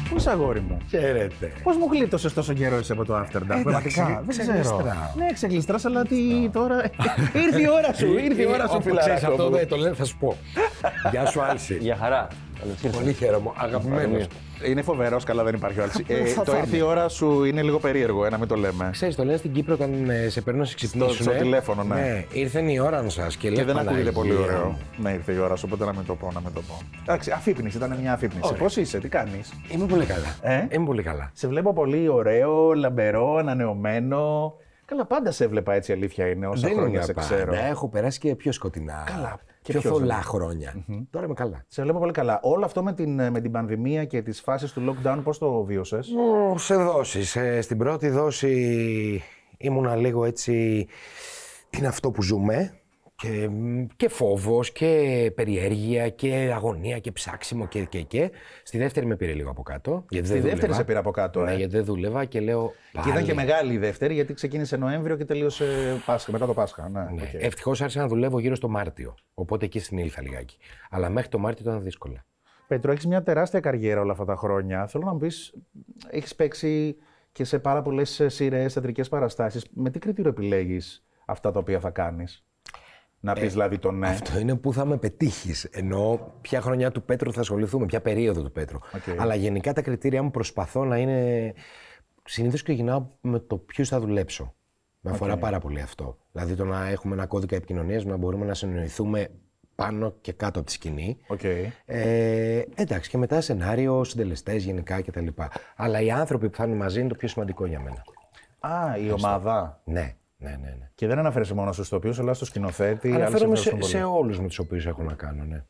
Πού είσαι, αγόρι μου? Χαίρετε. Πώς μου γλίτωσες τόσο καιρό εσύ από το After Dark? Πραγματικά. Δεν ξέρω. Ναι, ξεκλειστράς, αλλά τι τώρα. Ήρθε η ώρα σου. Ήρθε η ώρα σου, φιλαράκο. Αυτό δεν το λέω, θα σου πω. Γεια σου, Άλση. Γεια χαρά. Πολύ χαίρομαι. Αγαπημένος. Είναι φοβερός, καλά δεν υπάρχει ο Άλση. Το ήρθε η ώρα σου είναι λίγο περίεργο, να μην το λέμε. Ξέρεις, το λένε στην Κύπρο όταν σε παίρνουν να σε ξυπνήσουν. Στο τηλέφωνο, ναι. Ναι, ήρθε η ώρα σας και δεν ακούγεται πολύ ωραίο. Ναι, ήρθε η ώρα σου, οπότε να μην το πω. Εντάξει, αφύπνιση, ήταν μια αφύπνιση. Πώς είσαι, τι κάνεις? Είμαι πολύ καλά. Είμαι πολύ καλά. Σε βλέπω πολύ ωραίο, λαμπερό, ανανεωμένο. Καλά, πάντα σε έβλεπα έτσι, αλήθεια είναι. Όσα χρόνια σε ξέρω. Έχω περάσει και πιο σκοτεινά. Καλά. Και πιο θολά χρόνια. Τώρα είμαι καλά. Σε βλέπω πολύ καλά. Όλο αυτό με την πανδημία και τις φάσεις του lockdown, πώς το βίωσες? Σε δόσεις. Στην πρώτη δόση ήμουνα λίγο έτσι. Τι είναι αυτό που ζούμε? Και φόβος και περιέργεια και αγωνία και ψάξιμο και. Στη δεύτερη με πήρε λίγο από κάτω. Στη δεύτερη σε πήρε από κάτω. Ναι, γιατί δεν δούλευα και λέω. Και ήταν και μεγάλη η δεύτερη, γιατί ξεκίνησε Νοέμβριο και τελείωσε Πάσχα, μετά το Πάσχα. Ναι. Okay. Ευτυχώς άρχισα να δουλεύω γύρω στο Μάρτιο. Οπότε εκεί συνήλθα λιγάκι. Αλλά μέχρι το Μάρτιο ήταν δύσκολα. Πέτρο, έχεις μια τεράστια καριέρα όλα αυτά τα χρόνια. Θέλω να μου πεις, έχεις παίξει και σε πάρα πολλές σειρές, θεατρικές παραστάσεις. Με τι κριτήριο επιλέγεις αυτά τα οποία θα κάνεις? Να πεις δηλαδή το ναι. Αυτό είναι που θα με πετύχεις. Εννοώ ποια χρονιά του Πέτρου θα ασχοληθούμε, ποια περίοδο του Πέτρου. Okay. Αλλά γενικά τα κριτήρια μου προσπαθώ να είναι. Συνήθως ξεκινάω με το ποιους θα δουλέψω. Με αφορά πάρα πολύ αυτό. Δηλαδή το να έχουμε ένα κώδικα επικοινωνίας, να μπορούμε να συνοηθούμε πάνω και κάτω από τη σκηνή. Okay. Εντάξει, και μετά σενάριο, συντελεστές γενικά κτλ. Αλλά οι άνθρωποι που θα είναι μαζί είναι το πιο σημαντικό για μένα. Η ομάδα. Ναι. Και δεν αναφέρεσαι μόνο στους ηθοποιούς, αλλά στο σκηνοθέτη. Αναφέρομαι σε όλους με τους οποίους έχω να κάνω, ναι.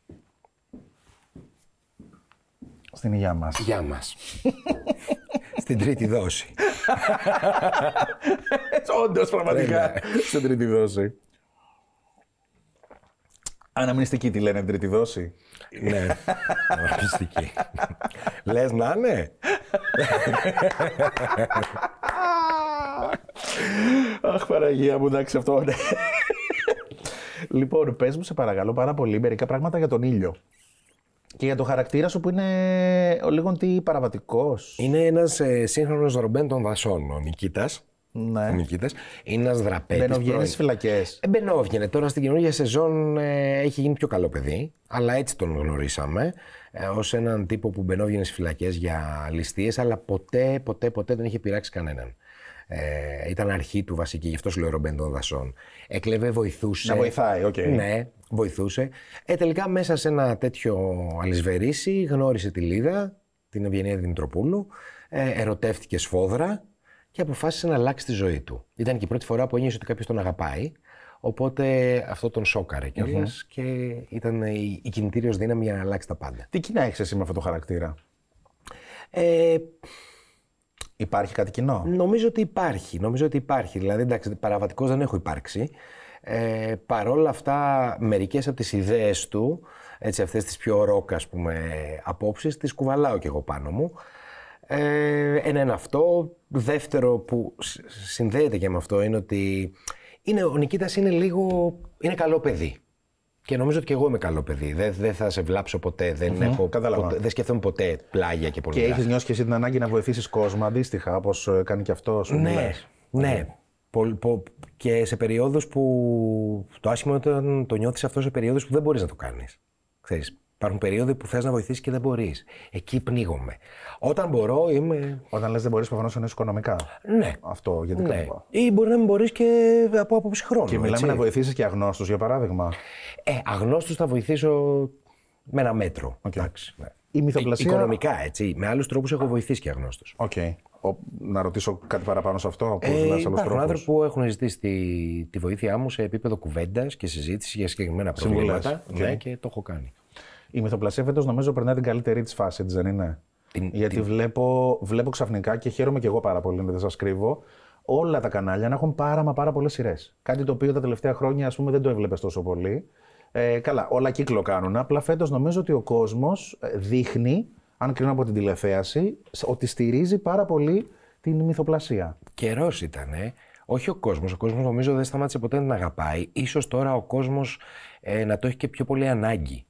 Στην υγεία μας. Γεια μας. Στην τρίτη δόση. Όντως, πραγματικά. Στην τρίτη δόση. Αναμνηστική τη λένε την τρίτη δόση. Ναι, αναμνηστική. Λες να είναι. Αχ, Παναγία μου, εντάξει αυτό. Λοιπόν, πες μου σε παρακαλώ πάρα πολύ μερικά πράγματα για τον ήλιο. Και για το χαρακτήρα σου που είναι λίγο παραβατικός. Είναι ένας σύγχρονος Ρομπέν των δασών, ο Νικήτας. Ναι. Ο Νικήτας. Είναι ένας δραπέτης. Μπαινοβγαίνει στις φυλακές. Μπαινόβγαινε. Τώρα στην καινούργια σεζόν έχει γίνει πιο καλό παιδί, αλλά έτσι τον γνωρίσαμε. Ως έναν τύπο που μπαινόβγαινε στις φυλακές για ληστείες, αλλά ποτέ δεν είχε πειράξει κανέναν. Ήταν αρχή του βασική, γι' αυτό σου λέω Ρομπέν των δασών. Έκλεβε, βοηθούσε. Να βοηθάει, οκ. Ναι, βοηθούσε. Τελικά μέσα σε ένα τέτοιο αλυσβερίσι γνώρισε τη Λίδα, την Ευγενία Δημητροπούλου, ερωτεύτηκε σφόδρα και αποφάσισε να αλλάξει τη ζωή του. Ήταν και η πρώτη φορά που ένιωσε ότι κάποιος τον αγαπάει, οπότε αυτό τον σόκαρε κιόλας και ήταν η κινητήριος δύναμη για να αλλάξει τα πάντα. Τι κοινά έχεις εσύ με αυτό το χαρακτήρα? Υπάρχει κάτι κοινό? Νομίζω ότι υπάρχει. Δηλαδή, εντάξει, παραβατικός δεν έχω υπάρξει. Παρόλα αυτά, μερικές από τις ιδέες του, έτσι, αυτές τις πιο ροκ, ας πούμε, απόψεις, τις κουβαλάω κι εγώ πάνω μου. Ένα είναι αυτό. Δεύτερο που συνδέεται και με αυτό είναι ότι ο Νικήτας είναι καλό παιδί. Και νομίζω ότι και εγώ είμαι καλό παιδί. Δεν θα σε βλάψω ποτέ. Δεν σκέφτομαι ποτέ πλάγια και πολλά. Και έχεις νιώσει και εσύ την ανάγκη να βοηθήσεις κόσμο αντίστοιχα, όπως κάνει και αυτό? Ναι. Και σε περιόδους που. Το άσχημο είναι το νιώθεις αυτό σε περιόδους που δεν μπορείς να το κάνεις. Ξέρεις, υπάρχουν περίοδοι που θες να βοηθήσεις και δεν μπορείς. Εκεί πνίγομαι. Όταν μπορώ είμαι. Όταν λες δεν μπορείς, προφανώς εννοείς οικονομικά. Ναι. Αυτό γιατί κάνω. Ή μπορεί να μην μπορείς και από άποψη χρόνου. Και μιλάμε να βοηθήσεις και αγνώστους, για παράδειγμα. Αγνώστους θα βοηθήσω με ένα μέτρο. Εντάξει. Η μυθοπλασία. Οικονομικά, έτσι. Με άλλους τρόπους έχω βοηθήσει και αγνώστους. Να ρωτήσω κάτι παραπάνω σε αυτό. Υπάρχουν άνθρωποι που έχουν ζητήσει τη βοήθειά μου σε επίπεδο κουβέντας και συζήτηση για συγκεκριμένα προβλήματα. Ναι, και το έχω κάνει. Η μυθοπλασία φέτος νομίζω περνάει την καλύτερη της φάση, δεν είναι? Γιατί βλέπω ξαφνικά και χαίρομαι και εγώ πάρα πολύ, δεν σας κρύβω, όλα τα κανάλια να έχουν πάρα πολλές σειρές. Κάτι το οποίο τα τελευταία χρόνια, ας πούμε, δεν το έβλεπες τόσο πολύ. Καλά, όλα κύκλο κάνουν. Απλά φέτος νομίζω ότι ο κόσμος δείχνει, αν κρίνω από την τηλεθέαση, ότι στηρίζει πάρα πολύ την μυθοπλασία. Καιρός ήτανε. Όχι ο κόσμος. Ο κόσμος νομίζω δεν σταμάτησε ποτέ να την αγαπάει. Ίσως τώρα ο κόσμος να το έχει και πιο πολύ ανάγκη.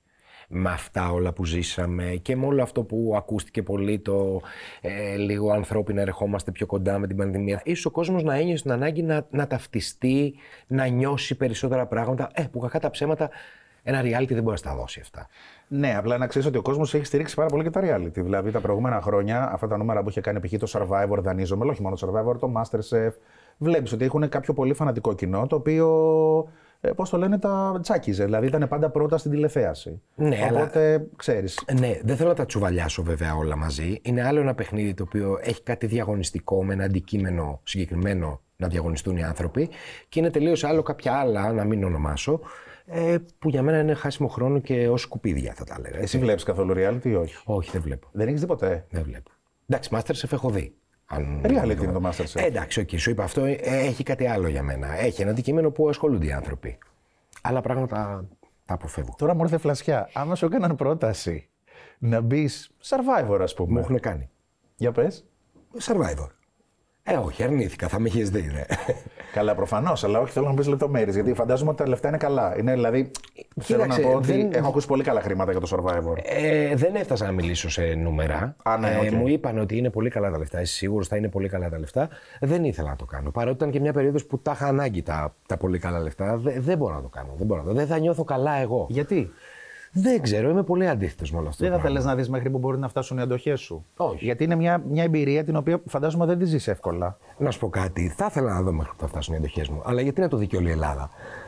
με αυτά όλα που ζήσαμε και με όλο αυτό που ακούστηκε πολύ, το λίγο ανθρώπινα ερχόμαστε πιο κοντά με την πανδημία. Ίσως ο κόσμος να ένιωσε την ανάγκη να ταυτιστεί, να νιώσει περισσότερα πράγματα, που κακά τα ψέματα. Ένα reality δεν μπορεί να στα δώσει αυτά. Ναι, απλά να ξέρεις ότι ο κόσμος έχει στηρίξει πάρα πολύ και τα reality. Δηλαδή τα προηγούμενα χρόνια, αυτά τα νούμερα που είχε κάνει π.χ. το Survivor, δανείζομαι, όχι μόνο το Survivor, το Masterchef, βλέπεις ότι έχουν κάποιο πολύ φανατικό κοινό, το οποίο, πώς το λένε, τα τσάκιζε. Δηλαδή ήταν πάντα πρώτα στην τηλεθέαση. Ναι, οπότε ξέρεις. Ναι, δεν θέλω να τα τσουβαλιάσω βέβαια όλα μαζί. Είναι άλλο ένα παιχνίδι το οποίο έχει κάτι διαγωνιστικό με ένα αντικείμενο συγκεκριμένο να διαγωνιστούν οι άνθρωποι, και είναι τελείως άλλο κάποια άλλα, να μην ονομάσω. Που για μένα είναι χάσιμο χρόνο και ως σκουπίδια θα τα έλεγα. Εσύ βλέπεις καθόλου reality ή όχι? Όχι, δεν βλέπω. Δεν έχεις δει ποτέ? Δεν βλέπω. Εντάξει, Masterchef έχω δει. Reality είναι το Masterchef. Εντάξει, οκ, σου είπα αυτό, έχει κάτι άλλο για μένα. Έχει ένα αντικείμενο που ασχολούνται οι άνθρωποι. Άλλα πράγματα τα αποφεύγω. Τώρα μου ήρθε φλασιά. Άμα σου έκαναν πρόταση να μπει Survivor, ας πούμε. Μου έχουν κάνει. Για πες. Survivor. Όχι, αρνήθηκα, θα με είχες δει, ναι. Καλά, προφανώς, αλλά όχι, θέλω να μου πεις λεπτομέρειες. Γιατί φαντάζομαι ότι τα λεφτά είναι καλά. Είναι, δηλαδή, θέλω να πω ότι έχω ακούσει πολύ καλά χρήματα για το Survivor. Δεν έφτασα να μιλήσω σε νούμερα. Μου είπαν ότι είναι πολύ καλά τα λεφτά. Είσαι σίγουρος θα είναι πολύ καλά τα λεφτά. Δεν ήθελα να το κάνω. Παρότι ήταν και μια περίοδος που τα είχα ανάγκη τα πολύ καλά λεφτά. Δεν μπορώ να το κάνω. Δεν θα νιώθω καλά εγώ. Γιατί? Δεν ξέρω, είμαι πολύ αντίθετος με όλο αυτό. Δεν θα θέλεις να δεις μέχρι που μπορεί να φτάσουν οι αντοχές σου? Όχι. Γιατί είναι μια εμπειρία την οποία φαντάζομαι δεν τη ζεις εύκολα. Να σου πω κάτι, θα ήθελα να δω μέχρι που θα φτάσουν οι αντοχές μου. Αλλά γιατί να το δει και όλη η Ελλάδα?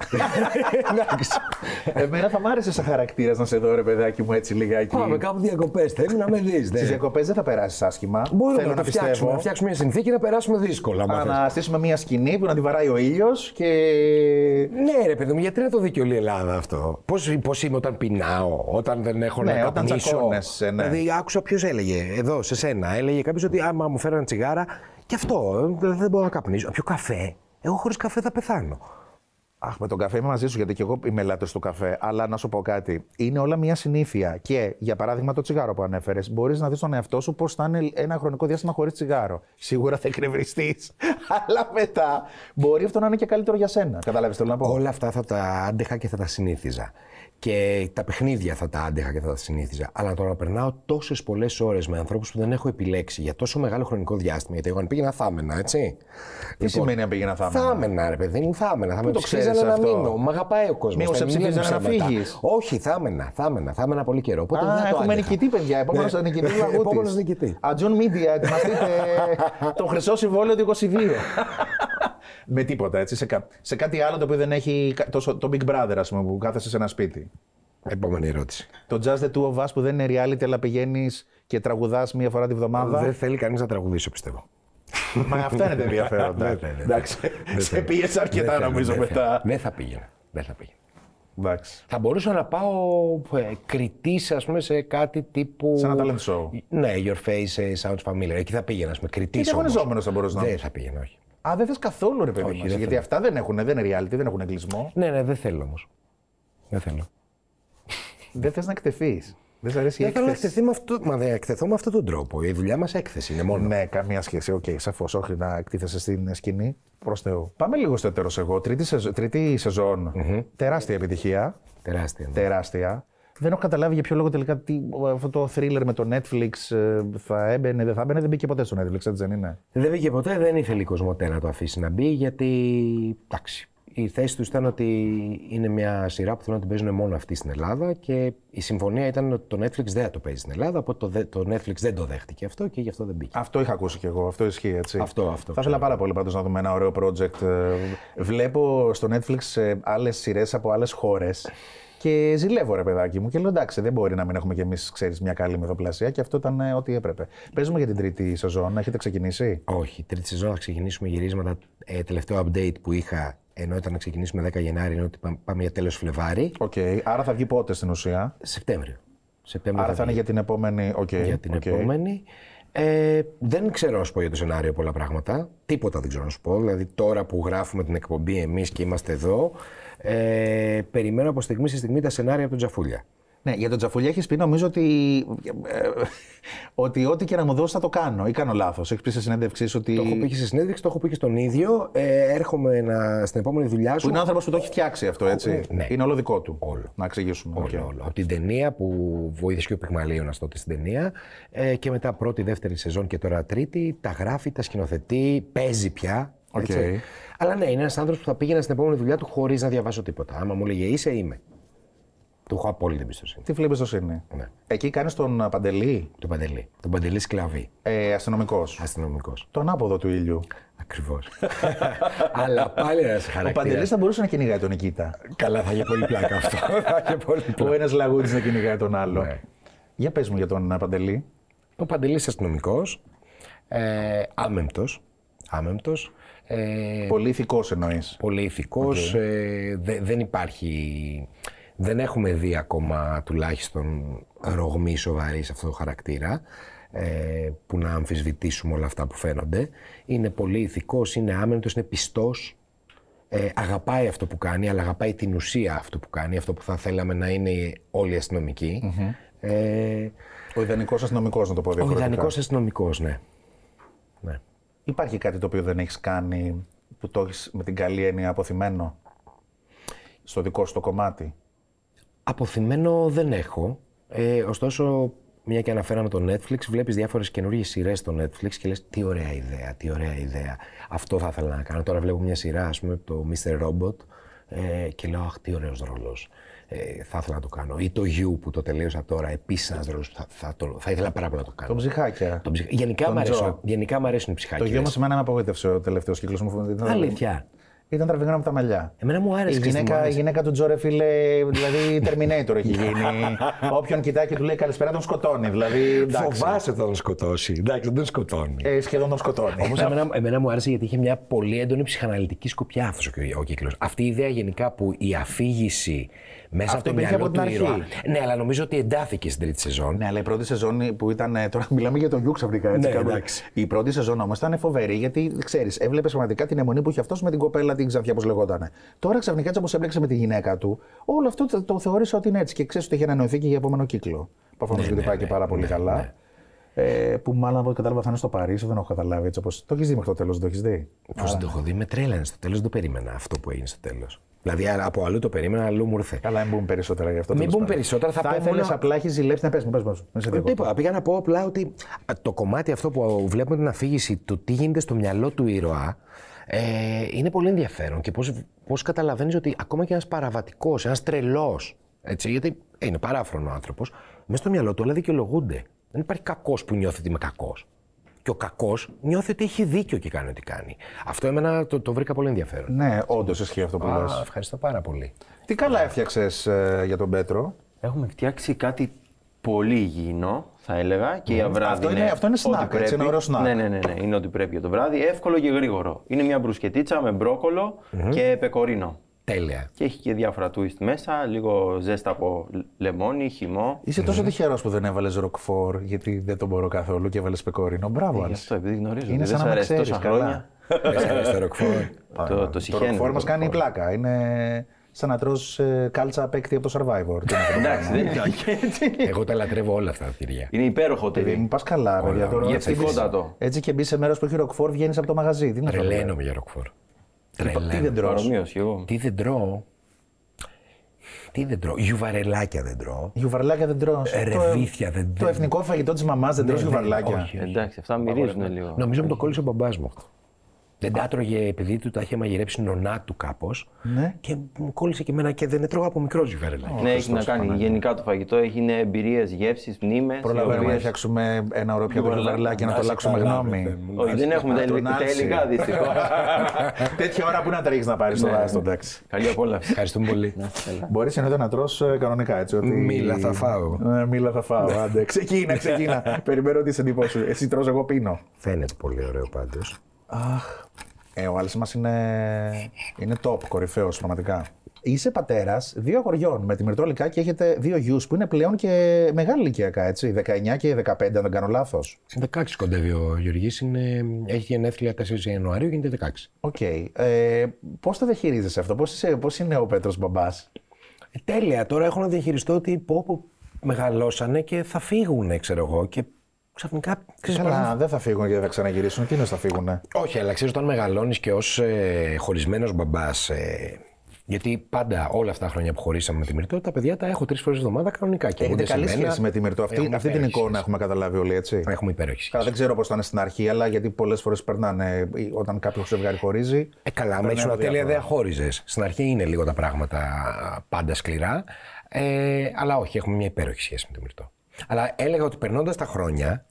Εντάξει. Εμένα θα μ' άρεσε σαν χαρακτήρας να σε δω, ρε παιδάκι μου, έτσι λιγάκι. Πάμε κάπου διακοπές. Θέλει να με δεις. Στις διακοπές δεν θα περάσεις άσχημα. Μπορούμε να το φτιάξουμε. Να φτιάξουμε μια συνθήκη να περάσουμε δύσκολα. Να στήσουμε μια σκηνή που να τη βαράει ο ήλιος και. Ναι, ρε παιδί μου, γιατί να το δει και όλη η Ελλάδα αυτό? Πώς είμαι όταν πεινάω, όταν δεν έχω να καπνίσω? Ναι. Δηλαδή, άκουσα ποιος έλεγε εδώ σε σένα. Έλεγε κάποιος ότι άμα μου φέραν τσιγάρα, και αυτό δεν μπορώ να καπνίσω. Πιο καφέ. Εγώ χωρίς καφέ θα πεθάνω. Αχ, με τον καφέ είμαι μαζί σου, γιατί και εγώ είμαι λάτρης του καφέ. Αλλά να σου πω κάτι. Είναι όλα μια συνήθεια. Και για παράδειγμα, το τσιγάρο που ανέφερες, μπορείς να δεις τον εαυτό σου πώς θα είναι ένα χρονικό διάστημα χωρίς τσιγάρο. Σίγουρα θα εκνευριστείς. Αλλά μετά μπορεί αυτό να είναι και καλύτερο για σένα. Καταλάβεις τι θέλω να πω? Όλα αυτά θα τα άντεχα και θα τα συνήθιζα. Και τα παιχνίδια θα τα άντεχα και θα τα συνήθιζα. Αλλά το να περνάω τόσες πολλές ώρες με ανθρώπους που δεν έχω επιλέξει για τόσο μεγάλο χρονικό διάστημα. Γιατί εγώ αν πήγαινα θα έμενα, έτσι. Τι σημαίνει αν πήγαινα θα έμενα? Θα έμενα, ρε παιδί μου, θα έμενα. Θα με το ψήφιζαν να μείνω. Μ' αγαπάει ο κόσμος. Μήπως σε ψήφιζαν να φύγεις? Όχι, θα έμενα πολύ καιρό. Οπότε δεν έχουμε νικητή, παιδιά. Επόμενος νικητή. Ατζούν Media, ετοιμαστείτε το χρυσό συμβόλαιο του 22. Με τίποτα, έτσι, σε κάτι άλλο το οποίο δεν έχει το Big Brother, ας πούμε, που κάθεσαι σε ένα σπίτι. Επόμενη ερώτηση. Το Just the Two of Us που δεν είναι reality, αλλά πηγαίνεις και τραγουδάς μία φορά τη βδομάδα. Δεν θέλει κανείς να τραγουδήσω, πιστεύω. Μα αυτά είναι τα ενδιαφέροντα. Εντάξει. Σε πίεσε αρκετά, νομίζω, μετά. Δεν θα πήγαινα. Εντάξει. Θα μπορούσα να πάω κριτής, ας πούμε, σε κάτι τύπου. Σε ένα talent show. Ναι, Your Face Sounds Familiar. Εκεί θα πήγαινα, ας πούμε, κριτής. Και διαγωνιζόμενος θα μπορούσε να. Δεν θα πήγαινα, όχι. Α, δεν θες καθόλου, ρε παιδί μου. Γιατί αυτά δεν είναι reality, δεν έχουν εγκλισμό. Ναι, δεν θέλω όμως. Δεν θέλω. Δεν θες να εκτεθείς. Δεν σ' αρέσει η έκθεση? Δεν θέλω να εκτεθεί με αυτό. Μα δεν εκτεθώ με αυτόν τον τρόπο. Η δουλειά μας έκθεση είναι μόνο. Ναι, καμία σχέση. Οκ, σαφώς. Όχι να εκτίθεσαι στην σκηνή. Προς Θεού. Πάμε λίγο στο έτερος εγώ. Τρίτη σεζόν. Τεράστια επιτυχία. Τεράστια. Δεν έχω καταλάβει για ποιο λόγο τελικά αυτό το thriller με το Netflix θα έμπαινε, δεν θα έμπαινε. Δεν μπήκε ποτέ στο Netflix, έτσι δεν είναι? Δεν μπήκε ποτέ, δεν ήθελε η Κοσμοτέ να το αφήσει να μπει, γιατί. Εντάξει. Η θέση του ήταν ότι είναι μια σειρά που θέλουν να την παίζουν μόνο αυτοί στην Ελλάδα και η συμφωνία ήταν ότι το Netflix δεν θα το παίζει στην Ελλάδα, οπότε το Netflix δεν το δέχτηκε αυτό και γι' αυτό δεν μπήκε. Αυτό είχα ακούσει κι εγώ, αυτό ισχύει, έτσι. Αυτό. Θα ήθελα πάρα πολύ πάντως να δούμε ένα ωραίο project. Βλέπω στο Netflix άλλες σειρές από άλλες χώρες και ζηλεύω, ρε παιδάκι μου, και λέω εντάξει, δεν μπορεί να μην έχουμε κι εμείς, ξέρεις, μια καλή μυθοπλασία, και αυτό ήταν ό,τι έπρεπε. Παίζουμε για την τρίτη σεζόν, έχετε ξεκινήσει? Όχι, τρίτη σεζόν θα ξεκινήσουμε γυρίσματα. Τελευταίο update που είχα. Ενώ ήταν να ξεκινήσουμε 10 Γενάρη, ενώ πάμε για τέλος Φλεβάρι. Οκ. Άρα θα βγει πότε στην ουσία? Σεπτέμβριο. Άρα θα είναι για την επόμενη. Για την επόμενη. Δεν ξέρω να σου πω για το σενάριο πολλά πράγματα. Τίποτα δεν ξέρω να σου πω. Δηλαδή τώρα που γράφουμε την εκπομπή εμείς και είμαστε εδώ, περιμένω από στιγμή σε στιγμή τα σενάρια από τον Τζαφούλια. Ναι, για τον Τζαφουλιά έχεις πει νομίζω ότι ό,τι και να μου δώσει θα το κάνω ή κάνω λάθος. Έχεις πει σε συνέντευξή σου ότι. Το έχω πει και σε συνέντευξη, το έχω πει και στον ίδιο. Έρχομαι στην επόμενη δουλειά σου. Που είναι άνθρωπος που το έχει φτιάξει αυτό, έτσι. Ναι. Είναι όλο δικό του. Όλο. Να εξηγήσουμε. Όλο. Από την ταινία που βοήθησε και ο Πυγμαλίωνας τότε στην ταινία και μετά πρώτη, δεύτερη σεζόν και τώρα τρίτη, τα γράφει, τα σκηνοθετεί, παίζει πια. Okay. Αλλά ναι, είναι ένας άνθρωπος που θα πήγαινα στην επόμενη δουλειά του χωρίς να διαβάσω τίποτα. Άμα μου έλεγε είσαι, είμαι. Του έχω απόλυτη εμπιστοσύνη. Τι φίλη εμπιστοσύνη. Ναι. Εκεί κάνεις τον Παντελή. Τον Παντελή Σκλαβή. Αστυνομικός. Τον άποδο του ήλιου. Ακριβώς. Αλλά πάλι ένας χαρακτήρας. Ο Παντελής θα μπορούσε να κυνηγάει τον Νικήτα. Καλά, θα είχε πολύ πλάκα αυτό. Ο ένας λαγούτης να κυνηγάει τον άλλο. Ναι. Για πες μου για τον Παντελή. Ο Παντελής αστυνομικός. Άμεμπτος. Πολύ ηθικός εννοείς. Πολύ ηθικός. Okay. Δεν υπάρχει. Δεν έχουμε δει ακόμα τουλάχιστον ρογμή σοβαρή σε αυτό το χαρακτήρα που να αμφισβητήσουμε όλα αυτά που φαίνονται. Είναι πολύ ηθικός, είναι άμεμπτος, είναι πιστός. Αγαπάει αυτό που κάνει, αλλά αγαπάει την ουσία αυτό που κάνει, αυτό που θα θέλαμε να είναι όλοι οι αστυνομικοί. Mm-hmm. Ο ιδανικός αστυνομικός, να το πω διαφορετικά. Ο ιδανικός αστυνομικός, ναι. Υπάρχει κάτι το οποίο δεν έχεις κάνει, που το έχεις με την καλή έννοια αποθυμένο στο δικό σου το κομμάτι? Αποθυμένο δεν έχω. Ωστόσο, μια και αναφέραμε το Netflix, βλέπεις διάφορες καινούργιες σειρές στο Netflix και λες τι ωραία ιδέα. Αυτό θα ήθελα να κάνω. Τώρα βλέπω μια σειρά, ας πούμε, το Mr. Robot και λέω αχ, τι ωραίος ρόλος. Θα ήθελα να το κάνω. Ή το You που το τελείωσα τώρα, επίσης ένας ρόλος που θα ήθελα πάρα πολύ να το κάνω. Το ψυχάκια. Γενικά μου αρέσουν οι ψυχάκια. Το You μας εμένα με απογοήτευσε ο τελευταίος κύκλος μου. Αλήθεια. Ήταν τραβηγμένο από τα μαλλιά. Εμένα μου άρεσε. Η γυναίκα του Τζόρε, φίλε, δηλαδή Terminator έχει γίνει. Όποιον κοιτάει και του λέει καλησπέρα, τον σκοτώνει. Δηλαδή, φοβάσαι ότι θα τον σκοτώσει. Εντάξει, δεν τον σκοτώνει. Σχεδόν τον σκοτώνει. Όμως εμένα μου άρεσε γιατί είχε μια πολύ έντονη ψυχαναλυτική σκοπιά αυτός ο κύκλος. Αυτή η ιδέα γενικά που η αφήγηση μέσα από το μυαλό του ήρωα. Ναι, αλλά νομίζω ότι εντάθηκε στην τρίτη σεζόν. Ναι, αλλά η πρώτη σεζόν που ήταν. Τώρα μιλάμε για τον You ξαφνικά. Έτσι, ναι, η πρώτη σεζόν όμως ήταν φοβερή γιατί ξέρεις, έβλεπες πραγματικά την αιμονή που είχε αυτός με την κοπέλα την Ξανθιά, όπως λεγότανε. Τώρα ξαφνικά έτσι όπως έμπλεξε με τη γυναίκα του, όλο αυτό το θεώρησα ότι είναι έτσι και ξέρεις ότι έχει ανανοηθεί και για επόμενο κύκλο. Προφανώς γιατί πάει και πάρα πολύ καλά. Που μάλλον από ό,τι κατάλαβα θα είναι στο Παρίσι, δεν έχω καταλάβει έτσι όπως. Το έχεις δει μέχρι το τέλος, δεν το έχεις δει? Πώς δεν το έχω δει, με τρέλανε στο τέλος, δεν το περίμενα αυτό που έγινε στο τέλος. Δηλαδή από αλλού το περίμενα, αλλού μου ήρθε. Καλά, μην πούμε περισσότερα γι' αυτό. Μην πούμε περισσότερα, θα ήθελες απλά, έχει ζηλέψει να πες μου. Τίποτα. Πήγα να πω απλά ότι το κομμάτι αυτό που βλέπουμε την αφήγηση του τι γίνεται στο μυαλό του ήρωα είναι πολύ ενδιαφέρον και πώς καταλαβαίνεις ότι ακόμα και ένας παραβατικός, ένας τρελός, έτσι, γιατί είναι παράφρονο άνθρωπος, μέσα στο μυαλό του όλα δικαιολογούνται. Δεν υπάρχει κακός που νιώθει ότι είμαι κακός. Και ο κακός νιώθει ότι έχει δίκιο και κάνει ό,τι κάνει. Αυτό εμένα το βρήκα πολύ ενδιαφέρον. Ναι, όντως ισχύει αυτό που λες. Ευχαριστώ πάρα πολύ. Τι καλά έφτιαξες για τον Πέτρο? Έχουμε φτιάξει κάτι πολύ υγιεινό, θα έλεγα. Και για βράδυ αυτό είναι snack, έτσι, είναι ωραίο snack. Ναι, είναι ό,τι πρέπει για το βράδυ. Εύκολο και γρήγορο. Είναι μια μπρουσκετίτσα με μπρόκολο και πεκορίνο. Τέλεια. Και έχει και διάφορα twist μέσα, λίγο ζέστα από λεμόνι, χυμό. Είσαι τόσο τυχερός που δεν έβαλες ροκφόρ, γιατί δεν το μπορώ καθόλου και έβαλες πεκόρινο. Μπράβο, Άλης. Γι' αυτό, επειδή γνωρίζω. Είναι σαν να με ξέρεις καλά. Δεν αρέσει το ροκφόρ. Το ροκφόρ μας κάνει πλάκα. Είναι σαν να τρως κάλτσα παίκτη από το Survivor. Εντάξει, δεν είναι έτσι. Εγώ τα λατρεύω όλα αυτά τα τυριά. Είναι υπέροχο τυρί. Μην πας καλά, παιδιά. Γευστικότατο. Έτσι και μπει σε μέρος που έχει ροκφόρ, βγαίνεις από το μαγαζί. Τρελαίνομαι για ροκφόρ. Τι δεν τρως? Τι δεν τρώω. Γιουβαρελάκια δεν τρώω. Γιουβαρελάκια δεν τρώω. Ρεβίθια δεν τρώω. Το εθνικό φαγητό της μαμάς δεν τρως γιουβαρελάκια. Εντάξει, αυτά μυρίζουν λίγο. Νομίζω μου το κόλλησε ο μπαμπάς μου αυτό. Δεν τα έτρωγε επειδή του τα είχε μαγειρέψει νονά του κάπως. Ναι. Και μου κόλλησε και εμένα και δεν έτρωγα από μικρό γιουβαρελάκια. Ναι, έχει να κάνει. Γενικά το φαγητό έχει εμπειρίες, γεύσεις, μνήμες. Προλαβαίνουμε να φτιάξουμε ένα ωραίο πιάτο γιουβαρελάκια να το αλλάξουμε γνώμη. Όχι, δεν έχουμε τα υλικά δυστυχώς. Τέτοια ώρα που να τρέχεις να πάρεις το δάστο, εντάξει. Καλή απόλαυση. Ευχαριστούμε πολύ. Μπορείς εννοείται να τρως κανονικά έτσι. Μίλα θα φάω. Μίλα θα φάω. Άντε, ξεκίνα. Περιμένω τις εντυπώσεις σου. Εσύ τρως, εγώ πίνω. Φαίνεται πολύ ωραίο πάντως. Αχ. Ο Άλης μας είναι top, κορυφαίος πραγματικά. Είσαι πατέρας 2 αγοριών με τη Μυρτώ Λυκάκη και έχετε 2 γιους που είναι πλέον και μεγάλη ηλικιακά, έτσι. 19 και 15, αν δεν κάνω λάθος. 16 κοντεύει ο Γεωργής, έχει γενέθλια 4 Ιανουαρίου, γίνεται 16. Οκ. Πώς το διαχειρίζεσαι αυτό, πώς είναι ο Πέτρος μπαμπάς? Τέλεια. Τώρα έχω να διαχειριστώ ότι πω μεγαλώσανε και θα φύγουν, ξέρω εγώ. Και ξαφνικά. Καλά, δεν θα φύγουν και δεν θα ξαναγυρίσουν. Εκείνος θα φύγουν. Όχι, αλλά ξέρεις, όταν μεγαλώνεις και ως χωρισμένος μπαμπάς. Γιατί πάντα όλα αυτά τα χρόνια που χωρίσαμε με τη Μυρτώ, τα παιδιά τα έχω 3 φορές τη εβδομάδα κανονικά. Και έχετε καλή σχέση με τη Μυρτώ. Αυτή την εικόνα έχουμε καταλάβει όλοι, έτσι. Έχουμε υπέροχη σχέση. Καλά, δεν ξέρω πώς ήταν στην αρχή, αλλά γιατί πολλές φορές περνάνε όταν κάποιο ζευγάρι χωρίζει. Καλά, με ήσουν τέλεια δεν χώριζες. Στην αρχή είναι λίγο τα πράγματα πάντα σκληρά. Αλλά όχι, έχουμε μια υπέροχη σχέση με τη Μυρτώ. Αλλά έλεγα ότι περνώντας τα χρόνια.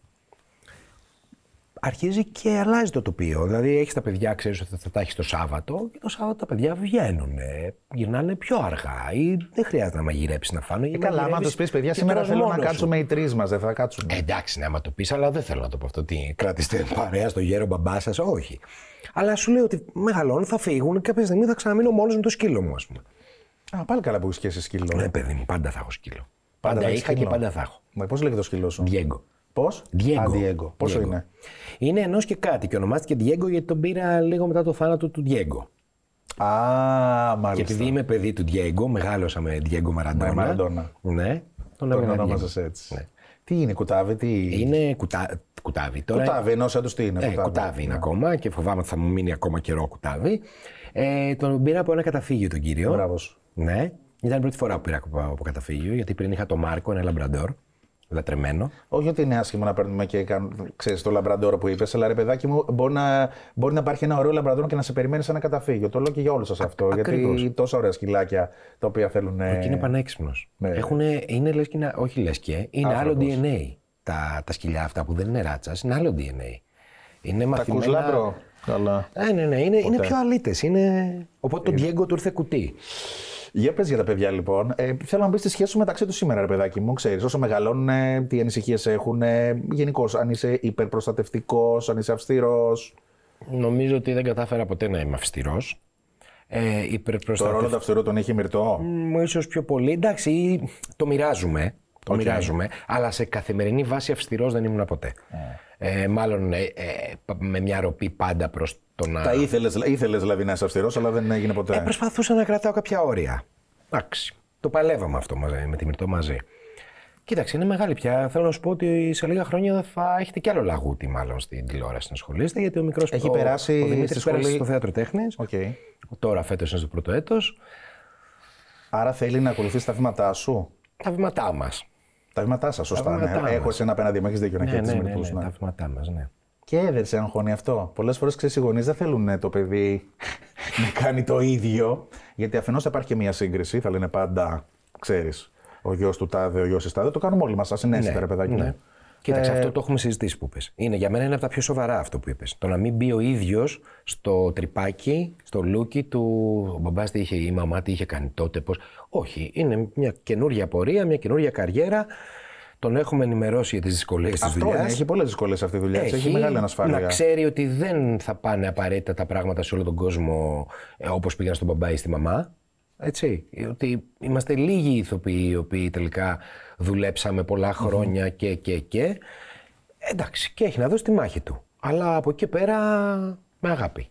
Αρχίζει και αλλάζει το τοπίο. Δηλαδή, έχεις τα παιδιά, ξέρεις ότι θα τα έχεις το Σάββατο και το Σάββατο τα παιδιά βγαίνουν. Γυρνάνε πιο αργά ή δεν χρειάζεται να μαγειρέψεις να φάνε. Καλά, άμα του πει παιδιά, σήμερα θέλω να κάτσουμε οι 3 μας, δεν θα κάτσουμε. Εντάξει, ναι, άμα το πει, αλλά δεν θέλω να το πω αυτό. Τι, κρατήστε παρέα στο γέρο μπαμπά σας, όχι. Αλλά σου λέω ότι μεγαλώνουν, θα φύγουν και κάποια στιγμή θα ξαναμείνω μόνος με το σκύλο μου, ας πούμε. Α, πάλι καλά που έχεις και εσύ σκύλο. Ναι, παιδί μου, πάντα θα έχω σκύλο. Πάντα είχα και πάντα θα έχω. Πώς λέγεται το σκύλο σου? Diego. Πώς? Diego. Πόσο είναι? Είναι 1 και κάτι και ονομάστηκε Diego γιατί τον πήρα λίγο μετά το θάνατο του Diego. Α, μάλιστα. Και επειδή είμαι παιδί του Diego, μεγάλωσα με Diego Maradona. Ναι, τον ονόμαζες έτσι. Ναι. Τι είναι, κουτάβι, τι. Είναι κουτάβι. Τώρα... Κουτάβι, ενώ σαν τους τι είναι. Κουτάβι είναι ακόμα και φοβάμαι ότι θα μου μείνει ακόμα καιρό κουτάβι. Τον πήρα από ένα καταφύγιο τον κύριο. Μπράβο. Ναι, ήταν η πρώτη φορά που πήρα από καταφύγιο γιατί πριν είχα το Μάρκο, ένα λαμπραντόρ. Λατρεμένο. Όχι ότι είναι άσχημο να παίρνουμε και ξέρεις το λαμπραντόρο που είπες, αλλά ρε παιδάκι μου, μπορεί να υπάρχει ένα ωραίο λαμπραντόρο και να σε περιμένει σε ένα καταφύγιο. Το λέω και για όλους σας αυτό. Γιατί τόσα ωραία σκυλάκια τα οποία θέλουν. Όχι, είναι πανέξυπνος. Ναι. Είναι λες και όχι λες και, είναι άλλο DNA. Τα σκυλιά αυτά που δεν είναι ράτσας, είναι άλλο DNA. Είναι μαθημένα. Τα κουσλάμπρο. Καλά. Ναι, είναι πιο αλήτες. Οπότε το Diego του ήρθε κουτί. Για πες για τα παιδιά λοιπόν. Θέλω να μπει στη σχέση σου μεταξύ του σήμερα, ρε παιδάκι μου. Ξέρεις, όσο μεγαλώνουν, τι ανησυχίες έχουν, γενικώς, αν είσαι υπερπροστατευτικός, αν είσαι αυστηρός. Νομίζω ότι δεν κατάφερα ποτέ να είμαι αυστηρός. Το ρόλο του αυστηρού τον έχει η Μυρτώ. Ίσως πιο πολύ. Εντάξει, το μοιράζουμε. Αλλά σε καθημερινή βάση αυστηρός δεν ήμουν ποτέ. Μάλλον με μια ροπή πάντα προς το να. Τα ήθελες δηλαδή να είσαι αυστηρός, αλλά δεν έγινε ποτέ. Προσπαθούσα να κρατάω κάποια όρια. Εντάξει. Το παλεύαμε αυτό με τη Μυρτώ μαζί. Κοίταξε, είναι μεγάλη πια. Θέλω να σου πω ότι σε λίγα χρόνια θα έχετε κι άλλο λαγούτι, μάλλον στην τηλεόραση να ασχολείστε. Γιατί ο μικρός έχει περάσει. Ο Δημήτρης πέρασε στο θέατρο τέχνης. Τώρα φέτος είναι στο πρώτο έτος. Άρα θέλει να ακολουθήσει τα βήματά σου. Τα βήματά μας. Τα βήματά σας, σωστά. Ναι. Έχω εσένα απέναντι μου, έχεις δίκιο να κρατήσεις μερικούς. Ναι, τα βήματά μας, ναι. Και δεν σε αγχώνει αυτό. Πολλές φορές ξέρεις, οι γονείς δεν θέλουν το παιδί να κάνει το ίδιο. Γιατί αφενός θα υπάρχει και μια σύγκριση, θα λένε πάντα, ξέρεις, ο γιος του τάδε, ο γιος της τάδε. Το κάνουμε όλοι μας, σαν συνέστητα, ρε παιδάκι μου. Κοίταξε, αυτό το έχουμε συζητήσει που είπες. Για μένα είναι από τα πιο σοβαρά αυτό που είπες. Το να μην μπει ο ίδιος στο τρυπάκι, στο λούκι του ο μπαμπάς τι είχε, η μαμά τι είχε κάνει τότε, πώς. Όχι, είναι μια καινούργια πορεία, μια καινούργια καριέρα. Τον έχουμε ενημερώσει για τις δυσκολίες της δουλειάς. Αυτό έχει πολλές δυσκολίες αυτή η δουλειά. Έχει μεγάλη ανασφάλεια. Να ξέρει ότι δεν θα πάνε απαραίτητα τα πράγματα σε όλο τον κόσμο όπως πήγαν στον μπαμπά ή στη μαμά. Έτσι, ότι είμαστε λίγοι ηθοποιοί οι οποίοι τελικά δουλέψαμε πολλά χρόνια και. Εντάξει, και έχει να δώσει τη μάχη του. Αλλά από εκεί πέρα με αγάπη.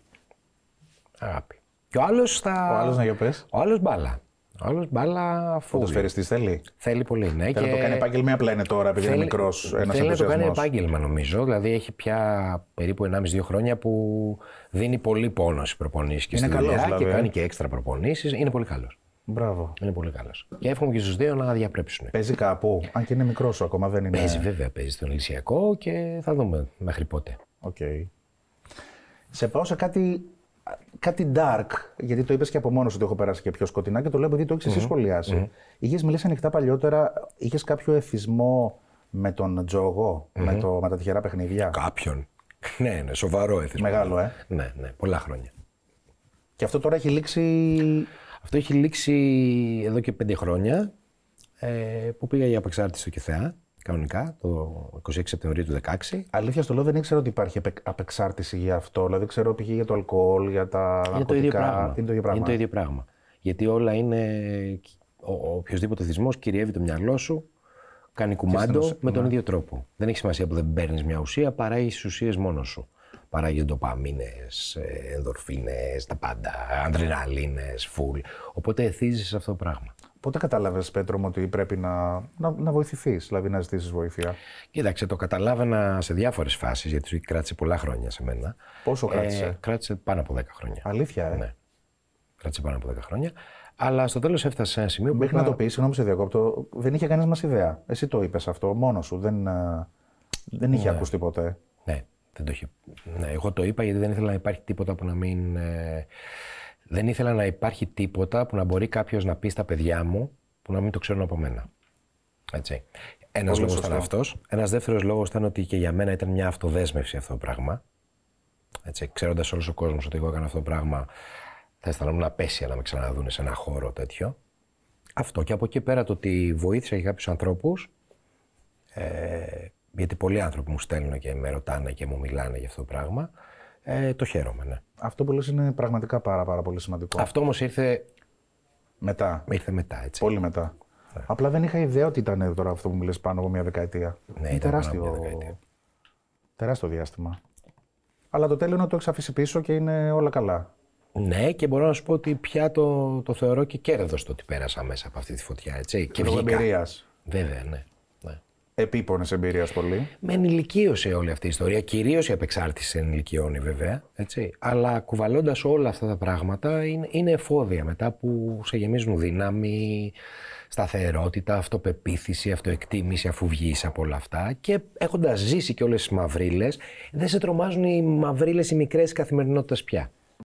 Και ο άλλος Ο άλλος να γιοπές. Ο άλλος μπάλα. Ο άλλος μπάλα Ποδοσφαιριστής θέλει. Θέλει πολύ, ναι. Θέλει να το κάνει επάγγελμα, απλά είναι τώρα, επειδή είναι μικρός ένας ενθουσιασμός. Θέλει να το κάνει επάγγελμα, νομίζω. Δηλαδή έχει πια περίπου 1,5-2 χρόνια που δίνει πολύ πόνο στις προπονήσεις και στη δουλειά δηλαδή. Και κάνει και έξτρα προπονήσεις. Είναι πολύ καλός. Μπράβο. Είναι πολύ καλός. Και εύχομαι και στους δύο να διαπρέψουν. Παίζει κάπου, αν και είναι μικρός ακόμα δεν είναι. Παίζει βέβαια, παίζει στον Ηλυσιακό και θα δούμε μέχρι πότε. Okay. Σε πάω σε κάτι dark, γιατί το είπες και από μόνος ότι έχω περάσει και πιο σκοτεινά και το λέω επειδή το έχεις εσύ σχολιάσει. Είχες μιλήσει ανοιχτά παλιότερα, είχες κάποιο εθισμό με τον Τζόγο, με τα τυχερά παιχνίδια. Κάποιον. Ναι, σοβαρό εθισμό. Μεγάλο, Ναι, πολλά χρόνια. Και αυτό τώρα έχει λήξει. Αυτό έχει λήξει εδώ και 5 χρόνια που πήγα για απεξάρτηση στο ΚΕΘΕΑ. Κανονικά, το 26 Σεπτεμβρίου του 2016. Αλήθεια στο λέω, δεν ήξερα ότι υπάρχει απεξάρτηση για αυτό. Δηλαδή, ξέρω π.χ. για το αλκοόλ, για τα ναρκωτικά. Είναι το ίδιο πράγμα. Γιατί όλα είναι. Ο οποιοδήποτε θυσμός κυριεύει το μυαλό σου, κάνει κουμάντο με τον ίδιο τρόπο. Δεν έχει σημασία που δεν παίρνεις μια ουσία, παράγεις τις ουσίες μόνος σου. Παράγει ντοπαμίνες, ενδορφίνες, τα πάντα, αδρεναλίνες, φουλ. Οπότε εθίζεις αυτό το πράγμα. Πότε κατάλαβες, Πέτρο μου, ότι πρέπει να βοηθηθείς, δηλαδή να ζητήσεις βοήθεια? Κοίταξε, το καταλάβαινα σε διάφορες φάσεις, γιατί κράτησε πολλά χρόνια σε μένα. Πόσο κράτησε? Κράτησε πάνω από 10 χρόνια. Αλήθεια, Ναι. Κράτησε πάνω από 10 χρόνια. Αλλά στο τέλος έφτασε σε ένα σημείο που. Μέχρι να το πεις, συγγνώμη σε διακόπτω, δεν είχε κανείς μας ιδέα. Εσύ το είπες αυτό μόνος σου. Δεν είχε ακουστεί ποτέ. Ναι, δεν το είχε. Ναι, εγώ το είπα γιατί δεν ήθελα να υπάρχει τίποτα που να μην. Δεν ήθελα να υπάρχει τίποτα που να μπορεί κάποιος να πει στα παιδιά μου που να μην το ξέρουν από μένα. Έτσι. Ένας λόγος ήταν αυτός. Ένας δεύτερος λόγος ήταν ότι και για μένα ήταν μια αυτοδέσμευση αυτό το πράγμα. Έτσι, ξέροντας όλος ο κόσμος ότι εγώ έκανα αυτό το πράγμα, θα αισθανόμουν απέσια να με ξαναδούνε σε ένα χώρο τέτοιο. Αυτό, και από εκεί πέρα το ότι βοήθησα και κάποιους ανθρώπους, γιατί πολλοί άνθρωποι μου στέλνουν και με ρωτάνε και μου μιλάνε για αυτό το πράγμα, το χαίρομαι, ναι. Αυτό που λες είναι πραγματικά πάρα πολύ σημαντικό. Αυτό όμως ήρθε μετά. Ήρθε μετά, έτσι. Πολύ μετά. Ναι. Απλά δεν είχα ιδέα ότι ήταν τώρα αυτό που μου λες πάνω από μια δεκαετία. Ναι, ήταν τεράστιο. Πάνω από μια δεκαετία. Τεράστιο διάστημα. Αλλά το τέλος είναι ότι το έχεις αφήσει πίσω και είναι όλα καλά. Ναι, και μπορώ να σου πω ότι πια το θεωρώ και κέρδος το ότι πέρασα μέσα από αυτή τη φωτιά, έτσι. Και λόγω εμπειρίας. Βέβαια, ναι. Επίπονες εμπειρίας πολύ. Με ενηλικίωσε όλη αυτή η ιστορία, κυρίως η απεξάρτηση ενηλικιώνει βέβαια, έτσι. Αλλά κουβαλώντας όλα αυτά τα πράγματα είναι εφόδια μετά που σε γεμίζουν δύναμη, σταθερότητα, αυτοπεποίθηση, αυτοεκτίμηση αφού βγεις από όλα αυτά, και έχοντας ζήσει και όλες τις μαυρίλες, δεν σε τρομάζουν οι μαυρίλες οι μικρές καθημερινότητας πια.